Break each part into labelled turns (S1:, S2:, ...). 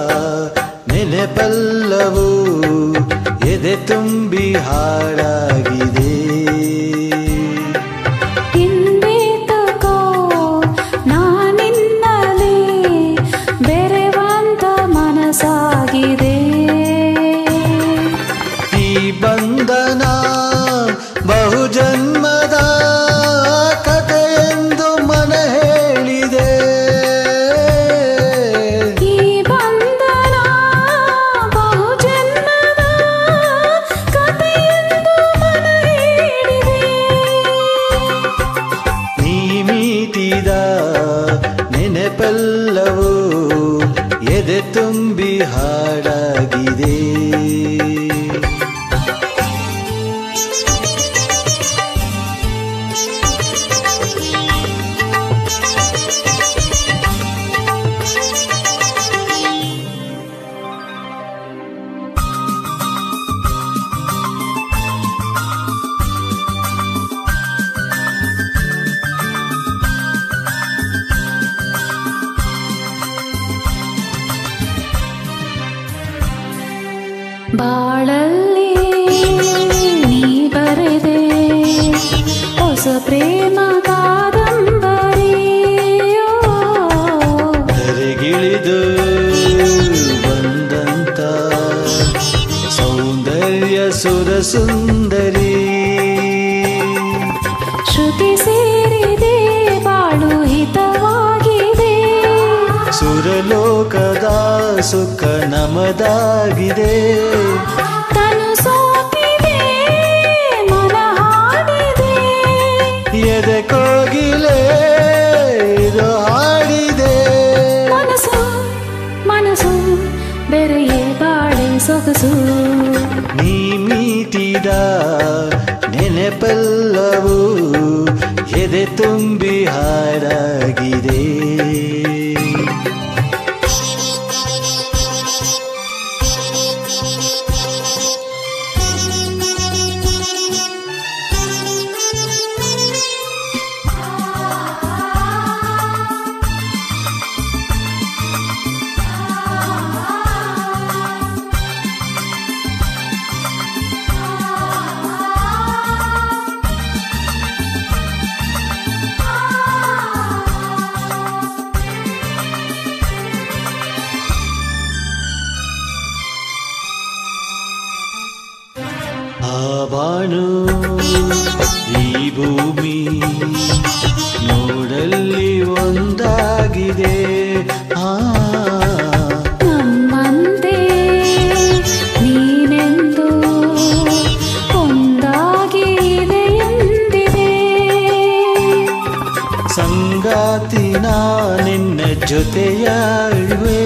S1: ನೆನಪೆಲ್ಲವೂ ಎದೆ ತುಂಬಿ ಹಾಡಾಗಿದೆ.
S2: ಹಿಂದೇತಕೋ ನಾನಿನ್ನಲೇ ಬೆರೆವಂತ ಮನಸ್ಸಾಗಿದೆ.
S1: ಈ ಬಂಧನ ಬಹುಜನ್ಮದ ಕಥೆಯೆಂದು ಮನ ಹೇಳಿದೆ.
S2: ಈ ಬಂಧನ ಬಹುಜನ್ಮದ ಕಥೆಯೆಂದು ಮನ ಹೇಳಿದೆ.
S1: ನೀ ಮೀಟಿದ ನೆನಪೆಲ್ಲವೂ ಎದೆ ತುಂಬಿ ಹಾಡಾಗಿದೆ.
S2: ಬಾಳಲ್ಲಿ ನೀ ಬರೆದೆ ಹೊಸ ಪ್ರೇಮ ಕಾದಂಬರಿಯೋ.
S1: ಧರೆಗಿಳಿದು ಬಂದಂತ ಸೌಂದರ್ಯ ಸುರ ಸುಂದರಿ.
S2: ಶ್ರುತಿ ಸೇರಿದೆ ಬಾಳು ಹಿತವಾಗಿದೆ.
S1: ಸುರಲೋಕದ ಸುಖ ನಮದಾಗಿದೆ.
S2: ತನು ಸೋತಿದೆ ಮನ ಹಾಡಿದೆ.
S1: ಎದೆ ಕೋಗಿಲೆ ಇದು ಹಾಡಿದೆ.
S2: ಮನಸ್ಸು ಮನಸ್ಸು ಬೆರೆಯೇ ಬಾಳೆ ಸೊಗಸು.
S1: ನೀ ಮೀಟಿದ ನೆನಪೆಲ್ಲವೂ ಎದೆ ತುಂಬಿ ಹಾಡಾಗಿದೆ. ಆ ಬಾನು ಈ ಭೂಮಿ ನೋಡಲ್ಲಿ ಒಂದಾಗಿದೆ.
S2: ನಮ್ಮಂತೆ ನೀನೆಂದು ಒಂದಾಗಿ ಇದೆ ಎಂದಿದೆ.
S1: ಸಂಗಾತಿ ನಿನ್ನ ಜೊತೆಯಾಳುವೆ.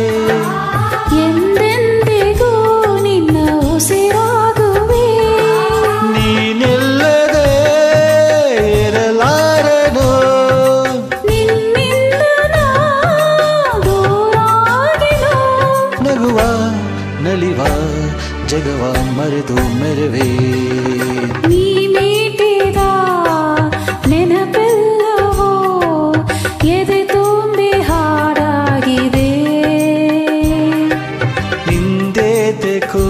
S2: ಎಂದೆಂದಿಗೂ ನಿನ್ನ ಉಸಿರಾಗುವೆ.
S1: ನೀನಿಲ್ಲದೆ ಇರಲಾರನು.
S2: ನಿನ್ನಿಂದ ನಾ ದೂರಾಗೆನು.
S1: ನಗುವ ನಲಿವ ಜಗವ ಮರೆತು ಮೆರವೇ.
S2: ನೀ ಮೀಟಿದ ನೆನಪೆಲ್ಲವೋ ಎದೆ ತುಂಬಿ ಹಾಡಾಗಿದೆ.
S1: ಹಿಂದೇತಕೋ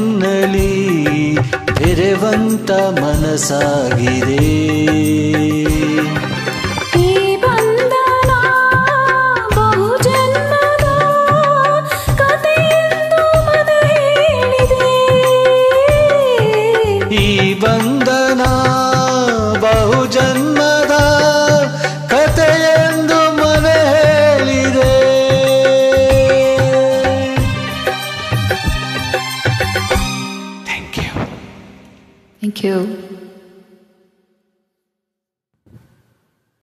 S1: ನಾನೆನ್ನಲಿ ಬೆರೆವಂತ ಮನಸ್ಸಾಗಿದೆ.